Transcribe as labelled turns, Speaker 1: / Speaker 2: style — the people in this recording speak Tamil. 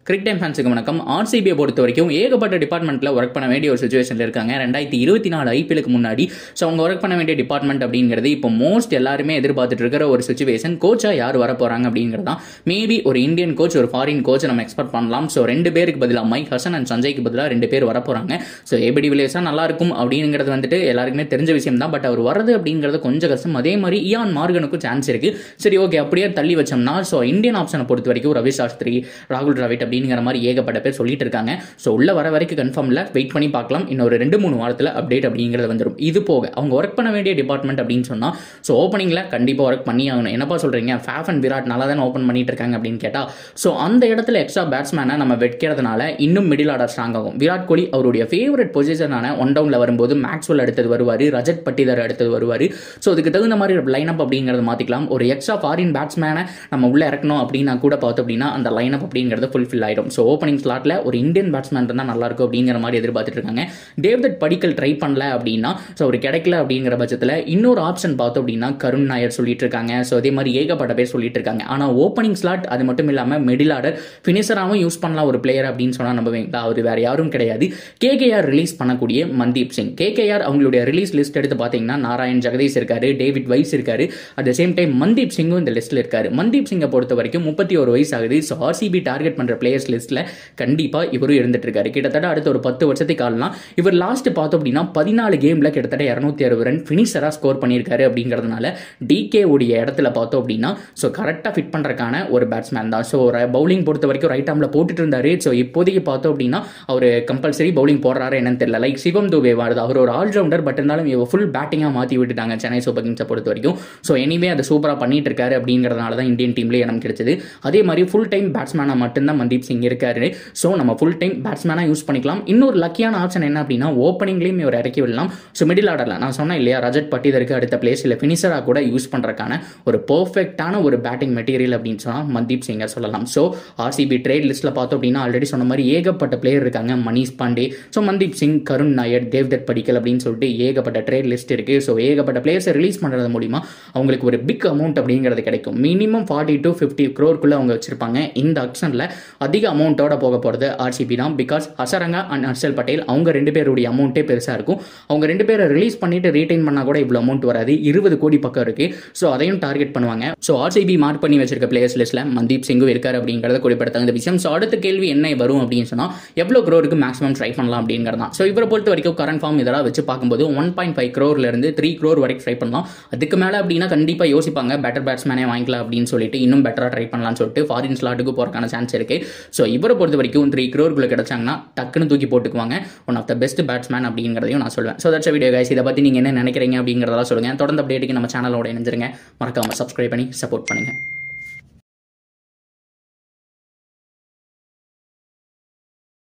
Speaker 1: கிரிக் டைம் ஃபேன்ஸுக்கு வணக்கம். RCB பொறுத்த வரைக்கும் ஏகப்பட்ட டிபார்ட்மெண்ட்டில் ஒர்க் பண்ண வேண்டிய ஒரு சுச்சுவேஷனில் இருக்காங்க. 2024 ஐபிஎலுக்கு முன்னாடி. ஸோ அவங்க ஒர்க் பண்ண வேண்டிய டிபார்ட்மெண்ட் அப்படிங்கிறது இப்போ மோஸ்ட் எல்லாருமே எதிர்பார்த்துட்டு இருக்கிற ஒரு சுச்சுவேஷன். கோச்சா யார் வர போகிறாங்க அப்படிங்கிறது தான். மேபி ஒரு இந்தியன் கோச், ஒரு ஃபாரின் கோச் நம்ம எக்ஸ்பெக்ட் பண்ணலாம். ஸோ 2 பேருக்கு பதிலாக மைக் ஹசன் அண்ட் சஞ்சய்க்கு பதிலாக 2 பேர் வர போகிறாங்க. ஸோ ஏபிடி வில்லியர்ஸாக நல்லா இருக்கும் அப்படிங்கிறது வந்துட்டு எல்லாருக்குமே தெரிஞ்ச விஷயம் தான். பட் அவர் வரது அப்படிங்கிறது கொஞ்சம் கஷ்டம். அதே மாதிரி இயான் மார்கனுக்கும் சான்ஸ் இருக்கு. சரி, ஓகே, அப்படியே தள்ளி வச்சோம்னா ஸோ இந்தியன் ஆப்ஷனை பொறுத்த வரைக்கும் ரவி சாஸ்திரி, ராகுல் டிராவிட் அப்படிங்கிற மாதிரி ஏகப்பட்ட பேர் சொல்லிட்டு இருக்காங்க. ஸோ உள்ள வர வரைக்கும் கன்ஃபார்ம் இல்லை, வெயிட் பண்ணி பார்க்கலாம். இன்னொரு 2-3 வாரத்தில் அப்டேட் அப்படிங்கிறது வந்துடும். இது போக அவங்க ஒர்க் பண்ண வேண்டிய டிபார்ட்மெண்ட் அப்படின்னு சொன்னால் ஸோ ஓப்பனிங்கில் கண்டிப்பாக ஒர்க் பண்ணி ஆகணும். என்னப்பா சொல்கிறீங்க, ஃபேஃப் அண்ட் விராட் நல்லா தானே ஓப்பன் பண்ணிட்டு இருக்காங்க அப்படின்னு கேட்டால் ஸோ அந்த இடத்துல எக்ஸ்ட்ரா பேட்ஸ்மேனை நம்ம வைக்கிறதுனால இன்னும் மிடில் ஆர்டர் ஸ்ட்ராங் ஆகும். விராட் கோலி அவருடைய ஃபேவரட் பொசிஷனான ஒன் டவுனில் வரும்போது மேக்ஸ்வெல் அடுத்தது வருவார், ரஜத் பட்டிதார் அடுத்தது வருவார். ஸோ அதுக்கு தகுந்த மாதிரி லைனப் அப்படிங்கிறத மாற்றிக்கலாம். ஒரு எக்ஸ்ட்ரா ஃபாரின் பேட்ஸ்மேனை நம்ம உள்ளே இறக்கணும் அப்படின்னா கூட பார்த்தோம் அப்படின்னா அந்த லைனப் அப்படிங்கிறது ஃபுல்ஃபில் ஆயிடும். ஸோ ஓப்பனிங் ஸ்லாட்டில் ஒரு இந்தியன் பேட்ஸ்மேன் இருந்தால் நல்லா இருக்கும் அப்படிங்கிற மாதிரி எதிர்பார்த்துட்டு இருக்காங்க. டேவிட் படிக்கல் ட்ரை பண்ணல அப்படின்னா ஸோ அவர் கிடைக்கல அப்படிங்கிற பட்சத்தில் இன்னொரு ஆப்ஷன் பார்த்தோம் அப்படின்னா கருண் நாயர் சொல்லிட்டு இருக்காங்க. ஸோ அதே மாதிரி ஏகப்பட்ட பேர் சொல்லிட்டு இருக்காங்க. ஆனால் ஓப்பனிங் ஸ்லாட் அது மட்டும் இல்லாமல் மிடில் ஆர்டர் ஃபினிஷராகவும் யூஸ் பண்ணலாம் ஒரு பிளேயர் அப்படின்னு சொன்னால் நம்புவீங்களா? அவர் வேற யாரும் கிடையாது, KKR ரிலீஸ் பண்ணக்கூடிய மந்தீப் சிங். KKR அவங்களுடைய ரிலீஸ் லிஸ்ட் எடுத்து பார்த்தீங்கன்னா நாராயண் ஜெகதீஷ் இருக்காரு, டேவிட் வைஸ் இருக்காரு, at the same time Mandeep சிங்கும் இந்த லிஸ்ட்டில் இருக்காரு. மந்தீப் சிங்கை பொறுத்த வரைக்கும் 31 வயசு ஆகுது. ஸோ RCB டார்கெட் பண்ணுற பிளேயர்ஸ் லிஸ்ட்டில் கண்டிப்பாக இவரும் இருந்துட்டு இருக்காரு. கிட்டத்தட்ட அடுத்த ஒரு 10 வருஷத்துக்கு ஆகலாம். இவர் லாஸ்ட் பார்த்தோம் அப்படின்னா 14 கேமில் கிட்டத்தட்ட 260 ரன் ஃபினிஷராக ஸ்கோர் பண்ணியிருக்காரு. அப்படிங்கிறதுனால DK உடைய இடத்துல பார்த்தோம் அப்படின்னா ஸோ கரெக்டாக ஃபிட் பண்ணுறதுக்கான ஒரு பேட்ஸ்மேன் தான். ஸோ பவுலிங் பொறுத்த வரைக்கும் ரைட் ஆர்மில் போட்டுட்டு இருந்தாரு. ஸோ இப்போதைக்கு பார்த்தோம் அப்படின்னா அவர் கம்பல்சரி பவுலிங் போடுறாரு என்னன்னு தெரியல. லைக் சிவம் துபே வருது, அவர் ஒரு ஆல்ரவுண்டர். பட் இருந்தாலும் இவ ஃபுல் பேட்டிங்காக மாற்றி விட்டுட்டாங்க சென்னை சூப்பர் கிங்ஸை பொறுத்த வரைக்கும். ஸோ எனிவே அதை சூப்பராக பண்ணிட்டு இருக்காரு. அப்படிங்கிறதுனால தான் இந்தியன் டீம்லேயே இடம் கிடைச்சது. அதே மாதிரி ஃபுல் டைம் பேட்ஸ்மேனாக மட்டும்தான் மந்தீப் சிங் இருக்காரு. ஸோ நம்ம ஃபுல் டைம் பேட்ஸ்மேனாக யூஸ் பண்ணிக்கலாம். இன்னொரு லக்கியான ஆப்ஷன் என்ன அப்படின்னா ஓப்பனிங்லேயும் இவர் இறக்கி விடலாம். ஸோ மிடில் ஆர்டரில் நான் சொன்னேன் இல்லையா, ரஜத் பட்டிதருக்கு அடுத்த பிளேஸ் இல்லை ஃபினிஷராக கூட யூஸ் பண்ணுறதுக்கான ஒரு பர்ஃபெக்டான ஒரு பேட்டிங் மெட்டீரியல் அப்படின்னு சொன்னால் மந்தீப் சிங்கை சொல்லலாம். ஸோ RCB ட்ரேட் லிஸ்ட்டில் பார்த்தோம் அப்படின்னா ஆல்ரெடி சொன்ன மாதிரி ஏகப்பட்ட பிளேயர் இருக்காங்க. மணிஷ் பாண்டே, ஸோ மந்தீப் சிங், கருண் நாயர், தேவ்தத் படிக்கல் அப்படின்னு சொல்லிட்டு ஏகப்பட்ட ட்ரேட் லிஸ்ட் இருக்குது. ஸோ ஏகப்பட்ட பிளேயர்ஸை ரிலீஸ் பண்ணுறது மூலிமா அவங்களுக்கு ஒரு பிக் அமௌண்ட் அப்படிங்கிறது கிடைக்கும். மினிமம் 40 to 50 crore அவங்க வச்சிருப்பாங்க. இந்த ஆக்ஷனில் அதிக அமௌண்ட்டோட போக போகிறது RCB தான். பிகாஸ் ஹசரங்கா அண்ட் ஹர்ஷல் பட்டேல் அவங்க 2 பேருடைய அமௌண்ட்டே பெருசாக இருக்கும். அவங்க 2 பேரை ரிலீஸ் பண்ணிட்டு ரீடைன் பண்ணால் கூட இவ்வளோ அமௌண்ட் வராது. 20 கோடி பக்கம் இருக்கு. ஸோ அதையும் டார்கெட் பண்ணுவாங்க. ஸோ RCB மார்க் பண்ணி வச்சிருக்க பிளேயர்ஸ் லிஸ்ட்டில் மந்தீப் சிங்கும் இருக்காரு அப்படிங்கிறத குறிப்பிடத்தகுந்த விஷயம். ஸோ அடுத்த கேள்வி என்ன வரும் அப்படின்னு சொன்னால் எவ்வளோ க்ரோருக்கு மேக்ஸிமம் ட்ரை பண்ணலாம் அப்படிங்கிறது தான். ஸோ இவரை பொறுத்த வரைக்கும் கரண்ட் ஃபார்ம் இதெல்லாம் வச்சு பார்க்கும்போது 1.5 crore-லேருந்து 3 crore வரைக்கும் ட்ரை பண்ணலாம். அதுக்கு மேலே அப்படின்னா கண்டிப்பாக யோசிப்பாங்க பெட்டர் பேட்ஸ்மேனே வாங்கிக்கலாம் அப்படின்னு சொல்லிட்டு இன்னும் பெட்டராக ட்ரை பண்ணலாம்னு சொல்லிட்டு ஃபாரின் ஸ்லாட்டுக்கு போகிறக்கான சான்ஸ் இருக்கு. ஸோ இவரை பொறுத்த வரைக்கும் 3 crore கிடைச்சாங்கன்னா டக்குன்னு தூக்கி போட்டுக்குவாங்க. One of the best batsman அப்படிங்கிறதையும் நான் சொல்லுவேன். So that's video guys. இதை பற்றி நீங்கள் என்ன நினைக்கிறீங்க அப்படிங்கிறதெல்லாம் சொல்லுங்கள். தொடர்ந்து அப்டேட்டுக்கு நம்ம சேனலோட இணைஞ்சிருங்க. மறக்காம சப்ஸ்கிரைப் பண்ணி சப்போர்ட் பண்ணுங்கள்.